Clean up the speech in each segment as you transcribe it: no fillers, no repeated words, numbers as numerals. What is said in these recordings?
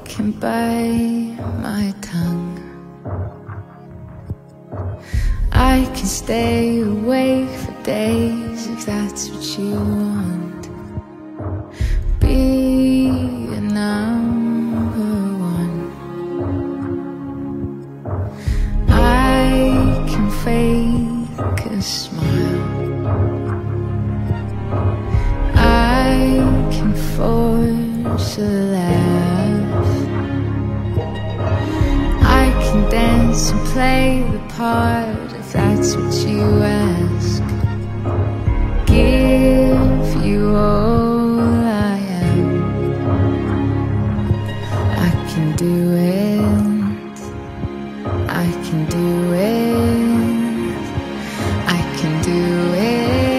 can bite my tongue. I can stay awake for days if that's what you want. Be a number one. I can fake a smile. I can force a laugh. I can dance and play the part if that's what you ask. Give you all I am. I can do it. I can do it. I can do it.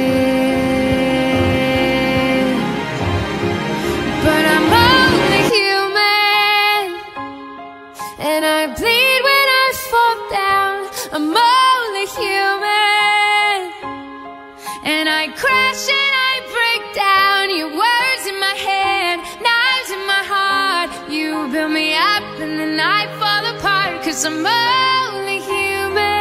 But I'm only human, and I bleed when I fall down. I'm only human, and I crash and I break down. Your words in my head, knives in my heart. You build me up and then I fall apart, 'cause I'm only human.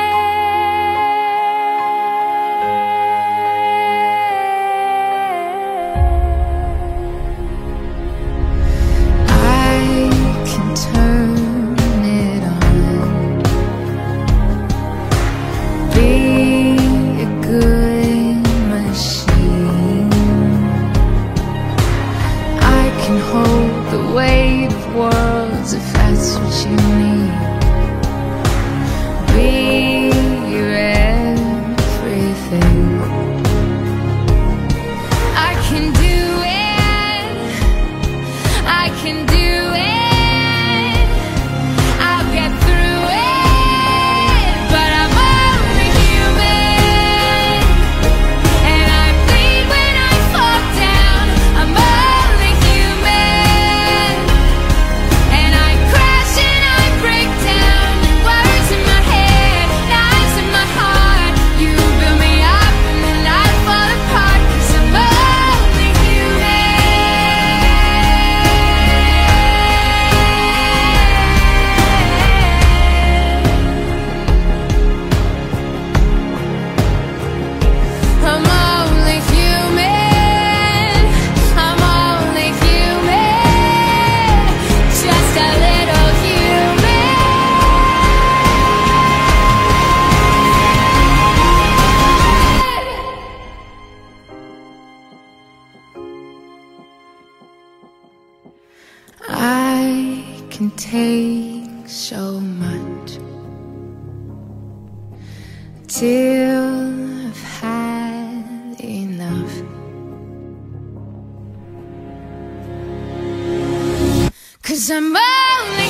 I can turn it on. Be a good machine. I can hold the weight of worlds if that's what you need. Be your everything. I can do it. I can do it. I'll get through it. But I'm only human, and I bleed when I fall down. I'm only human, and I crash and I break down. Words in my head, knives in my heart. You build me up and then I fall apart, 'cause I'm only human. I'm only human. I'm only human. Just a little human. I can take so much till I've had enough. 'Cause I'm only